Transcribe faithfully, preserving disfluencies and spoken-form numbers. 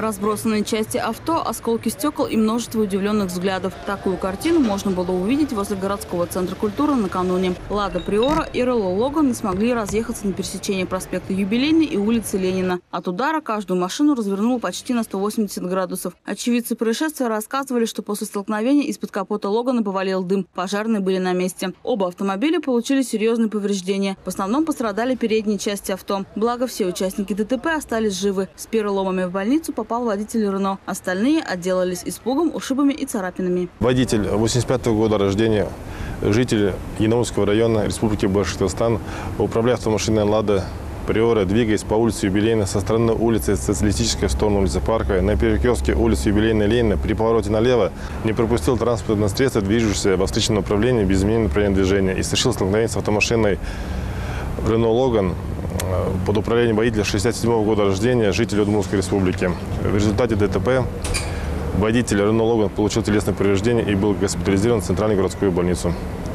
Разбросанные части авто, осколки стекол и множество удивленных взглядов. Такую картину можно было увидеть возле городского центра культуры накануне. Лада Приора и Renault Logan не смогли разъехаться на пересечении проспекта Юбилейный и улицы Ленина. От удара каждую машину развернуло почти на сто восемьдесят градусов. Очевидцы происшествия рассказывали, что после столкновения из-под капота Логана повалил дым. Пожарные были на месте. Оба автомобиля получили серьезные повреждения. В основном пострадали передние части авто. Благо, все участники ДТП остались живы. С переломами в больницу попал водитель Рено. Остальные отделались испугом, ушибами и царапинами. Водитель восемьдесят пятого года рождения, житель Янаульского района Республики Башкортостан, управляя автомашиной «Лада Приора», двигаясь по улице Юбилейной со стороны улицы Социалистической в сторону улицы Парка, на перекрестке улицы Юбилейной Ленина при повороте налево не пропустил транспортное средство, движущееся в встречном направлении без изменения направления движения, и совершил столкновение с автомашиной Renault Logan под управлением водителя шестьдесят седьмого года рождения, жителя Удмуртской республики. В результате ДТП водитель Renault Logan получил телесное повреждение и был госпитализирован в Центральную городскую больницу.